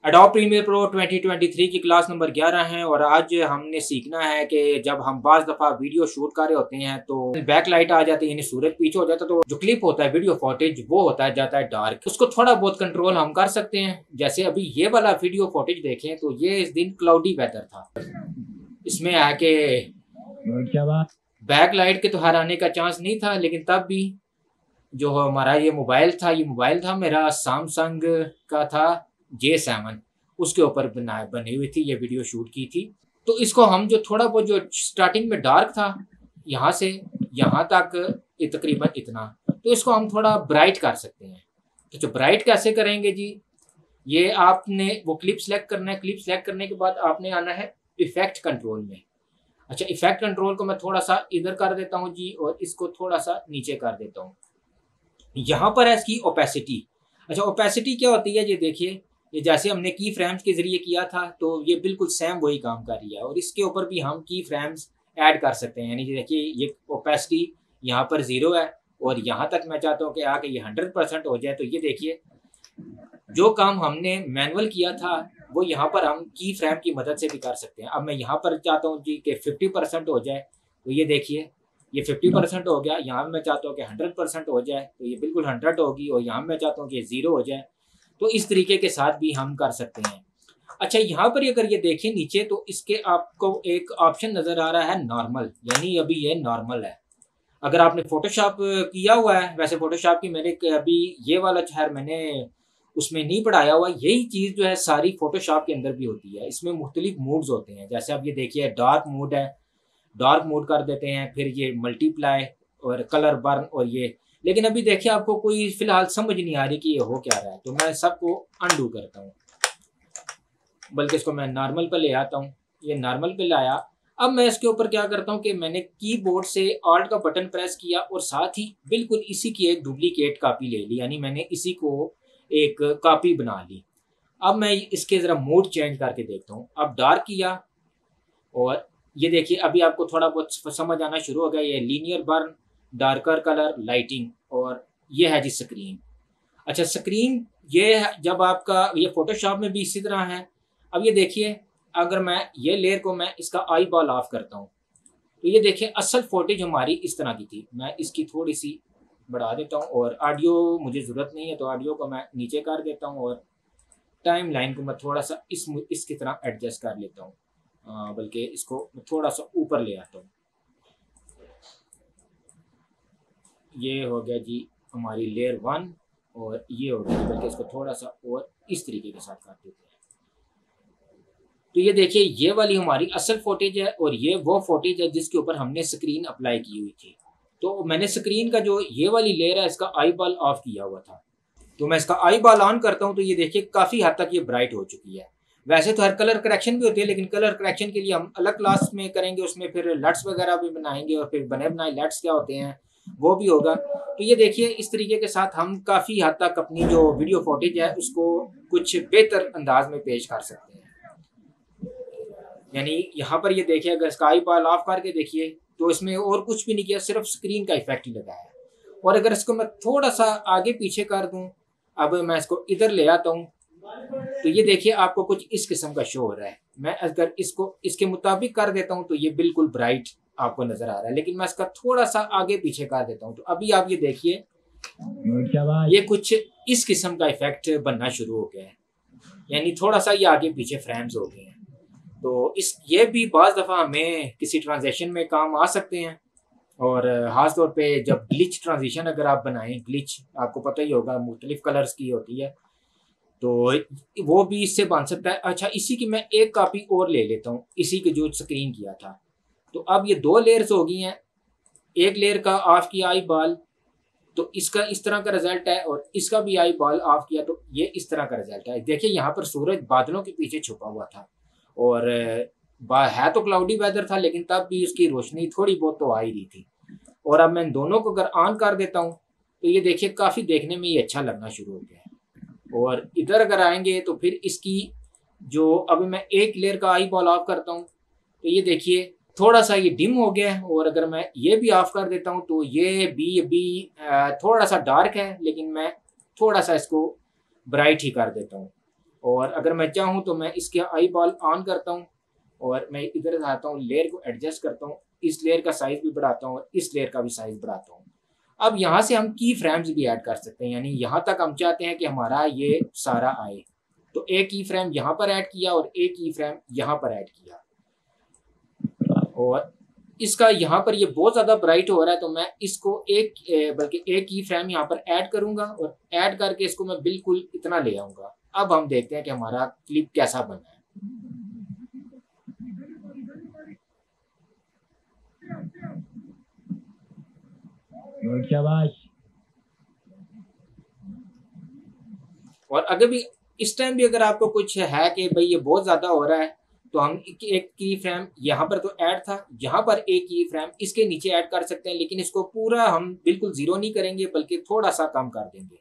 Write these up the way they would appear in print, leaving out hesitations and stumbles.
Adobe premiere pro 2023 की class number 11 है और आज हमने सीखना है कि जब हम बाज़ दफ़ा वीडियो शूट कर रहे होते हैं तो बैक लाइट आ जाती है, यानी सूरज पीछे हो जाता है, तो जो क्लिप होता है वीडियो फुटेज वो होता है जाता है डार्क। उसको थोड़ा बहुत कंट्रोल हम कर सकते हैं। जैसे अभी ये वाला वीडियो फुटेज देखें तो ये इस दिन क्लाउडी वेदर था। इसमें आके बैक लाइट के तो हराने का चांस नहीं था, लेकिन तब भी जो हमारा ये मोबाइल था मेरा सैमसंग का था J7, उसके ऊपर बनी हुई थी ये वीडियो शूट की थी। तो इसको हम जो थोड़ा बहुत जो स्टार्टिंग में डार्क था यहाँ से यहाँ तक तकरीबन इतना, तो इसको हम थोड़ा ब्राइट कर सकते हैं। तो जो ब्राइट कैसे करेंगे जी, ये आपने वो क्लिप सेलेक्ट करना है। क्लिप सेलेक्ट करने के बाद आपने आना है इफेक्ट कंट्रोल में। अच्छा, इफेक्ट कंट्रोल को मैं थोड़ा सा इधर कर देता हूँ जी और इसको थोड़ा सा नीचे कर देता हूँ। यहाँ पर है इसकी ओपेसिटी। अच्छा, ओपेसिटी क्या होती है ये देखिए, ये जैसे हमने की फ्रेम्स के जरिए किया था तो ये बिल्कुल सेम वही काम कर रही है और इसके ऊपर भी हम की फ्रेम्स ऐड कर सकते हैं। यानी कि देखिए ये ओपेसिटी यहाँ पर 0 है और यहाँ तक मैं चाहता हूँ कि आके ये 100% हो जाए। तो ये देखिए जो काम हमने मैनुअल किया था वो यहाँ पर हम की फ्रेम की मदद से भी कर सकते हैं। अब मैं यहाँ पर चाहता हूँ जी कि 50% हो जाए, तो ये देखिए ये 50% हो गया। यहाँ मैं चाहता हूँ कि 100% हो जाए, तो ये बिल्कुल 100 होगी। और यहाँ मैं चाहता हूँ कि 0 हो जाए, तो इस तरीके के साथ भी हम कर सकते हैं। अच्छा, यहाँ पर अगर ये देखें नीचे तो इसके आपको एक ऑप्शन नज़र आ रहा है नॉर्मल, यानी अभी ये नॉर्मल है। अगर आपने फोटोशॉप किया हुआ है, वैसे फोटोशॉप की मैंने अभी ये वाला खैर मैंने उसमें नहीं पढ़ाया हुआ, यही चीज़ जो है सारी फोटोशॉप के अंदर भी होती है। इसमें मुख्तलिफ मूड्स होते हैं। जैसे अब ये देखिए डार्क मूड है, डार्क मोड कर देते हैं, फिर ये मल्टीप्लाई और कलर बर्न और ये। लेकिन अभी देखिए आपको कोई फिलहाल समझ नहीं आ रही कि ये हो क्या रहा है, तो मैं सबको अनडू करता हूँ, बल्कि इसको मैं नॉर्मल पे ले आता हूँ। ये नॉर्मल पे लाया। अब मैं इसके ऊपर क्या करता हूँ कि मैंने कीबोर्ड से ऑल्ट का बटन प्रेस किया और साथ ही बिल्कुल इसी की एक डुप्लीकेट कॉपी ले ली, यानी मैंने इसी को एक कॉपी बना ली। अब मैं इसके ज़रा मोड चेंज करके देखता हूँ। अब डार्क किया और ये देखिए अभी आपको थोड़ा बहुत समझ आना शुरू हो गया। ये linear burn, darker colour, lighting, और ये है जी स्क्रीन। अच्छा, स्क्रीन ये जब आपका ये फोटोशॉप में भी इसी तरह है। अब ये देखिए अगर मैं ये लेयर को मैं इसका आई बॉल ऑफ करता हूँ तो ये देखिए असल फुटेज हमारी इस तरह की थी। मैं इसकी थोड़ी सी बढ़ा देता हूँ और ऑडियो मुझे ज़रूरत नहीं है तो ऑडियो को मैं नीचे कर देता हूँ और टाइम लाइन को मैं थोड़ा सा इसकी तरह एडजस्ट कर लेता हूँ, बल्कि इसको थोड़ा सा ऊपर ले आता हूँ। ये हो गया जी हमारी लेयर 1 और ये हो गया, बल्कि इसको थोड़ा सा और इस तरीके के साथ कर देते हैं। तो ये देखिए ये वाली हमारी असल फुटेज है और ये वो फुटेज है जिसके ऊपर हमने स्क्रीन अप्लाई की हुई थी। तो मैंने स्क्रीन का जो ये वाली लेयर है इसका आई बॉल ऑफ किया हुआ था, तो मैं इसका आई बॉल ऑन करता हूँ तो ये देखिए काफ़ी हद तक ये ब्राइट हो चुकी है। वैसे तो हर कलर करेक्शन भी होती है, लेकिन कलर करेक्शन के लिए हम अलग क्लास में करेंगे, उसमें फिर लट्स वगैरह भी बनाएंगे और फिर बने बनाए लट्स क्या होते हैं वो भी होगा। तो ये देखिए इस तरीके के साथ हम काफ़ी हद तक अपनी जो वीडियो फुटेज है उसको कुछ बेहतर अंदाज में पेश कर सकते हैं। यानी यहाँ पर ये देखिए अगर इसका आई बॉल ऑफ करके देखिए तो इसमें और कुछ भी नहीं किया, सिर्फ स्क्रीन का इफेक्ट ही लगाया। और अगर इसको मैं थोड़ा सा आगे पीछे कर दूँ, अब मैं इसको इधर ले आता हूँ तो ये देखिए आपको कुछ इस किस्म का शो हो रहा है। मैं अगर इसको इसके मुताबिक कर देता हूँ तो ये बिल्कुल ब्राइट आपको नजर आ रहा है, लेकिन मैं इसका थोड़ा सा आगे पीछे कर देता हूँ तो अभी आप ये देखिए ये कुछ इस किस्म का इफेक्ट बनना शुरू हो गया है, यानी थोड़ा सा ये आगे पीछे फ्रेम्स हो गए हैं। तो इस ये भी बाज़ दफ़ा हमें किसी ट्रांजेक्शन में काम आ सकते हैं। और ख़ास तौर पे जब ग्लिच ट्रांजिशन अगर आप बनाएं, ग्लिच आपको पता ही होगा मुख्तलिफ कलर्स की होती है, तो वो भी इससे बन सकता है। अच्छा, इसी की मैं एक कॉपी और ले लेता हूँ, इसी के जो स्क्रीन किया था। तो अब ये 2 लेयर्स हो गई हैं। एक लेयर का ऑफ किया आई बॉल तो इसका इस तरह का रिजल्ट है, और इसका भी आई बॉल ऑफ किया तो ये इस तरह का रिजल्ट है। देखिए यहाँ पर सूरज बादलों के पीछे छुपा हुआ था और है तो क्लाउडी वेदर था, लेकिन तब भी उसकी रोशनी थोड़ी बहुत तो आ ही रही थी। और अब मैं दोनों को अगर ऑन कर देता हूँ तो ये देखिए काफ़ी देखने में ये अच्छा लगना शुरू हो गया है। और इधर अगर आएंगे तो फिर इसकी जो अभी मैं एक लेयर का आई बॉल ऑफ करता हूँ तो ये देखिए थोड़ा सा ये डिम हो गया है। और अगर मैं ये भी ऑफ कर देता हूँ तो ये भी अभी थोड़ा सा डार्क है, लेकिन मैं थोड़ा सा इसको ब्राइट ही कर देता हूँ। और अगर मैं चाहूँ तो मैं इसके आई बॉल ऑन करता हूँ और मैं इधर आता हूँ, लेयर को एडजस्ट करता हूँ, इस लेयर का साइज भी बढ़ाता हूँ और इस लेयर का भी साइज बढ़ाता हूँ। अब यहाँ से हम की फ्रेम्स भी ऐड कर सकते हैं, यानी यहाँ तक हम चाहते हैं कि हमारा ये सारा आए, तो एक की फ्रेम यहाँ पर ऐड किया और एक की फ्रेम यहाँ पर ऐड किया। और इसका यहाँ पर ये बहुत ज़्यादा ब्राइट हो रहा है, तो मैं इसको बल्कि एक की फ्रेम यहाँ पर ऐड करूँगा और ऐड करके इसको मैं बिल्कुल इतना ले आऊँगा। अब हम देखते हैं कि हमारा क्लिप कैसा बना है। और अगर भी इस टाइम भी अगर आपको कुछ है कि भाई ये बहुत ज़्यादा हो रहा है, तो हम एक की फ्रेम यहाँ पर तो ऐड था, यहाँ पर एक की फ्रेम इसके नीचे ऐड कर सकते हैं, लेकिन इसको पूरा हम बिल्कुल ज़ीरो नहीं करेंगे बल्कि थोड़ा सा कम कर देंगे।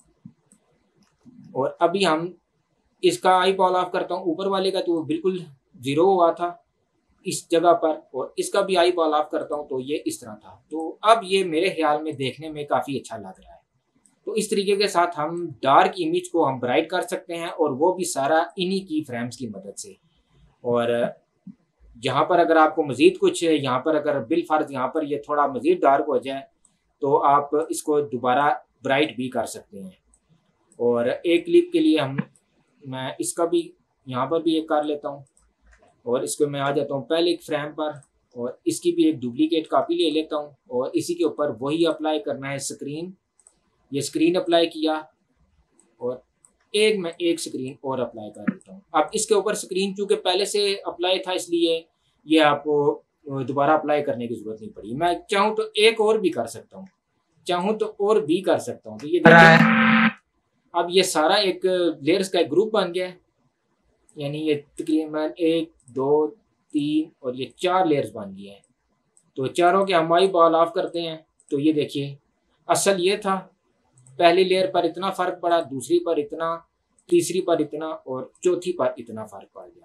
और अभी हम इसका आई बॉल ऑफ करता हूँ, ऊपर वाले का तो बिल्कुल ज़ीरो हुआ था इस जगह पर, और इसका भी आई बॉल ऑफ करता हूँ तो ये इस तरह था। तो अब ये मेरे ख्याल में देखने में काफ़ी अच्छा लग रहा है। तो इस तरीके के साथ हम डार्क इमेज को हम ब्राइट कर सकते हैं, और वो भी सारा इन्हीं की फ्रेम्स की मदद से। और जहाँ पर अगर आपको मज़ीद कुछ यहाँ पर अगर बिल फर्ज यहाँ पर ये थोड़ा मज़ीद डार्क हो जाए तो आप इसको दोबारा ब्राइट भी कर सकते हैं। और एक क्लिप के लिए मैं इसका भी यहाँ पर भी एक कर लेता हूँ, और इसको मैं आ जाता हूँ पहले एक फ्रेम पर, और इसकी भी एक डुप्लीकेट कॉपी ले लेता हूँ और इसी के ऊपर वही अप्लाई करना है स्क्रीन। ये स्क्रीन अप्लाई किया और मैं एक स्क्रीन और अप्लाई कर देता हूँ। अब इसके ऊपर स्क्रीन चूँकि पहले से अप्लाई था इसलिए ये आपको दोबारा अप्लाई करने की ज़रूरत नहीं पड़ी। मैं चाहूँ तो एक और भी कर सकता हूँ, तो ये देखिए अब ये सारा एक लेयर्स का एक ग्रुप बन गया है, यानी ये तकरीबन 1 2 3 और ये 4 लेयर्स बन गए हैं। तो चारों के हम आई बॉल ऑफ करते हैं, तो ये देखिए असल ये था, पहली लेयर पर इतना फ़र्क पड़ा, दूसरी पर इतना, तीसरी पर इतना और चौथी पर इतना फ़र्क पड़ गया।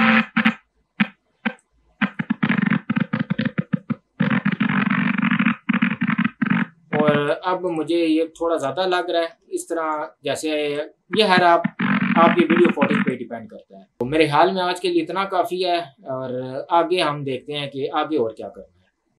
और अब मुझे ये थोड़ा ज़्यादा लग रहा है इस तरह, जैसे ये हर आपकी वीडियो फोटोज पे डिपेंड करता है। तो मेरे ख्याल में आज के लिए इतना काफ़ी है, और आगे हम देखते हैं कि आगे और क्या करना है।